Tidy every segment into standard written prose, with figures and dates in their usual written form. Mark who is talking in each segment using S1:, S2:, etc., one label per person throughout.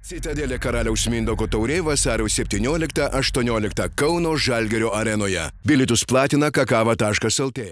S1: Citadelė Karaliaus Mindaugo taurė vasario 17-18 Kauno Žalgirio arenoje. Bilietus platina kakava.lt.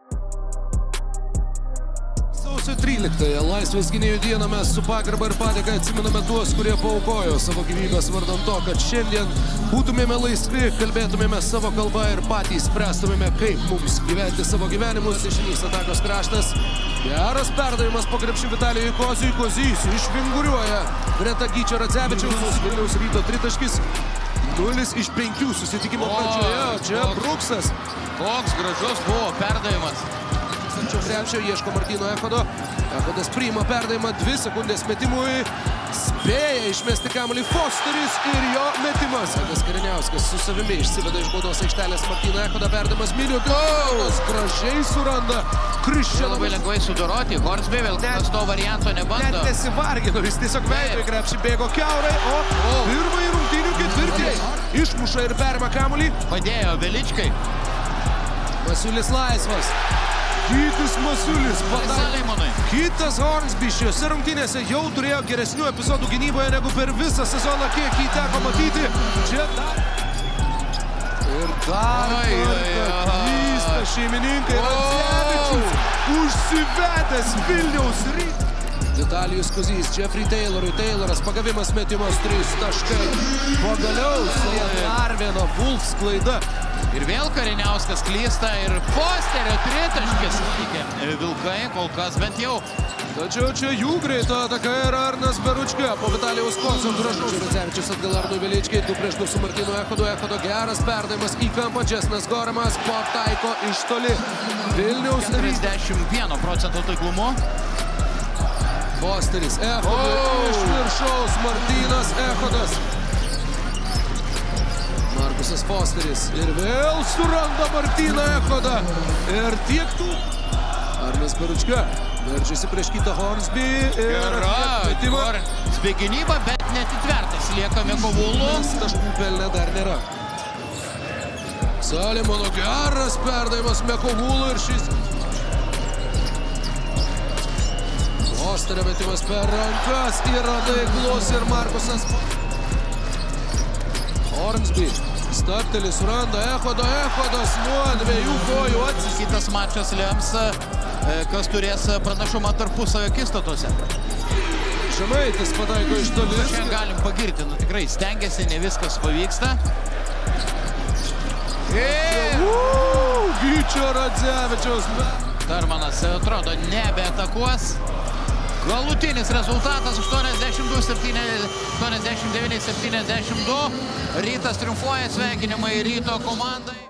S2: Sausio 13-ąją Laisvės gynėjų dieną mes su pagarba ir padėka atsimename tuos, kurie paaukojo savo gyvybės vardan to, kad šiandien būtumėme laisvi, kalbėtumėme savo kalbą ir patys spręstumėme, kaip mums gyventi savo gyvenimus. Dešinys atakos kraštas. Geras perdavimas po krepšiu Vitalijui Kozijui. Kozys išvinguriuoja greta Gyčio Radzevičiaus. Vilniaus Ryto tritaškis. 0 iš 5 susitikimo pradžioje. Čia Bruksas.
S3: Koks gražus buvo perdavimas.
S2: Sančio krepšio ieško Martyno Echodo. Echodas priima perdavimą, 2 sekundės metimui. Spėja išmesti kamuolį Fosteris ir jo metimas. Edas Kariniauskas su savimi išsiveda iš baudos aikštelės Martyno Echodo. Perdavimas Milių. Gražiai suranda Kriščianą.
S3: Labai lengvai sudoroti. Hornsby vėl to varianto nebando.
S2: Net nesivargino, jis tiesiog veido į krepšį, bėgo kiaurai, o pirmąjį rungtynių ketvirtį išmuša ir perima kamuolį.
S3: Padėjo Veličkai.
S2: Masiulis laisvas. Gytis Masiulis padarė. Kitas Hornsby šiose rungtynėse jau turėjo geresnių epizodų gynyboje negu per visą sezoną, kiek jį teko matyti. Čia dar. Ir dar kartą klysta šeimininkai. Radzevičius užsivedęs Vilniaus Rytą. Vitalijus Kozys, Jeffrey Taylorui. Tayloras pagavimas metimas 3 taškai. Pagaliau dar viena Wolfs klaida.
S3: Ir vėl Kariniauskas klysta ir Fosterio tritaškis. Vilkai kol kas bent jau.
S2: Tačiau čia jų greito ataka yra Arnas Beručka. Po Vitalijaus Kozio gražus. Radzevičius atgal Arnui Veličkai. 2 prieš 2 su Martynu Echodu. Echodo geras perdavimas į kampą. Džesnas Goramas pataiko iš toli. Vilniaus
S3: 41% taiklumu.
S2: Fosteris. Echodas iš viršaus. Martynas Echodas. Markusas Fosteris ir vėl suranda Martyną Echodą. Ir tiek tų. Arnas Beručka verčiasi prieš kitą Hornsby.
S3: Hornsby gynyba, bet netitvertas. Lieka Mekovulų.
S2: Taškų pelnė dar nėra. Salimono geras perdavimas Mekovulų ir šis. Fosterio metimas per rankas. Yra taiklus ir Markusas. Hornsby stabteli, suranda Echodo. Echodas nuo 2 kojų atsisakė.
S3: Kitas mačas lems, kas turės pranašumą tarpusavio akistatose.
S2: Žemaitis pataiko iš toli.
S3: Šiandien galim pagirti, tikrai stengiasi, ne viskas pavyksta.
S2: Gyčio Radzevičiaus.
S3: Tarmanas atrodo nebeatakuos. Galutinis rezultatas 89-72. Rytas triumfuoja, sveikinimai Ryto komandai.